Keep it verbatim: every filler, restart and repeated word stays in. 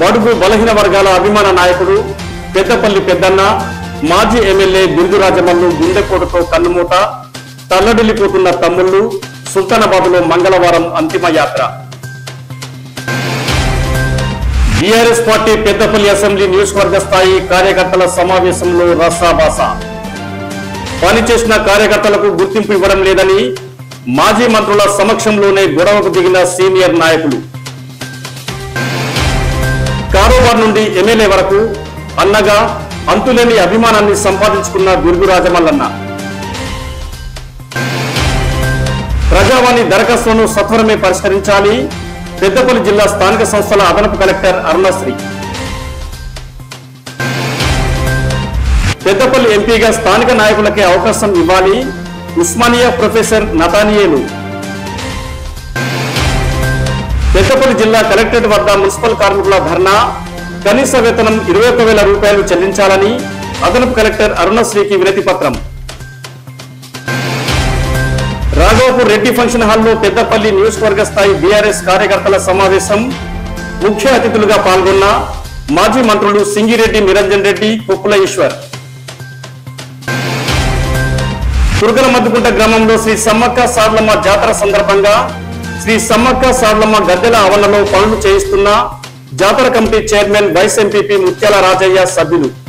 బడుగు బలహీన వర్గాల అభిమాన నాయకుడు పెద్దపల్లి పెద్దన్న మాజీ ఎమ్మెల్యే బిందు రాజమల్లు గుండెపోటుతో కన్నుమూత తల్లడిల్లిపోతున్న తమ్ముళ్లు సుల్తానాబాద్లో మంగళవారం అంతిమ యాత్ర. బీఆర్ఎస్ పార్టీ పెద్దపల్లి అసెంబ్లీ నియోజకవర్గ స్థాయి కార్యకర్తల సమావేశంలో రసాభాస. పనిచేసిన కార్యకర్తలకు గుర్తింపు ఇవ్వడం లేదని మాజీ మంత్రుల సమక్షంలోనే గొడవకు దిగిన సీనియర్ నాయకులు. కారోబార్ నుండి ఎమ్మెల్యే వరకు అన్నగా అంతులేని అభిమానాన్ని సంపాదించుకున్న బిర్గు రాజమల్లన్న ప్రజావాణి దరఖాస్తులను సత్వరమే పరిష్కరించాలి. పెద్దపల్లి జిల్లా స్థానిక సంస్థల అదనపు కలెక్టర్ అరుణశ్రీ. పెద్దపల్లి ఎంపీగా స్థానిక నాయకులకే అవకాశం ఇవ్వాలి. ఉస్మానియా ప్రొఫెసర్ నతానియేలు. పెద్దపల్లి జిల్లా కలెక్టరేట్ వద్ద మున్సిపల్ కార్మికుల ధర్నా. కనీస వేతనం ఇరవై ఒక్క వేల రూపాయలు చెల్లించాలని అదనపు కలెక్టర్ అరుణశ్రీకి వినతి పత్రం. రాఘవపూర్ రెడ్డి ఫంక్షన్ హాల్లో పెద్దపల్లి నియోజకవర్గ స్థాయి బీఆర్ఎస్ కార్యకర్తల సమావేశం. ముఖ్య అతిథులుగా పాల్గొన్న మాజీ మంత్రులు సింగిరెడ్డి నిరంజన్ రెడ్డి, కుప్పుల ఈశ్వర్. తుర్గల మద్దుకుంట గ్రామంలో శ్రీ సమ్మక్క సార్లమ్మ జాతర సందర్భంగా శ్రీ సమ్మక్క సార్లమ్మ గద్దెల ఆవరణలో పనులు చేయిస్తున్న జాతర కమిటీ చైర్మన్ వైస్ ఎంపీపీ ముత్యాల రాజయ్య సభ్యులు.